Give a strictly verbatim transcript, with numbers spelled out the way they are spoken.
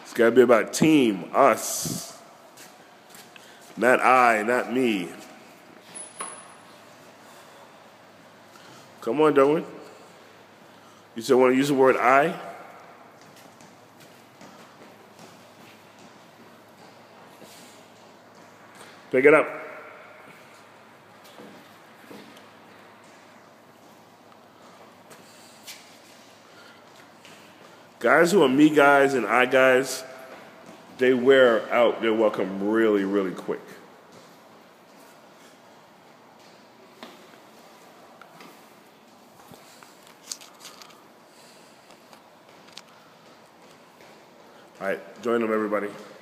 It's got to be about team, us. Not I, not me. Come on, Darwin. You still want to use the word I? Pick it up. Guys who are me guys and I guys, they wear out their welcome really, really quick. All right, join them, everybody.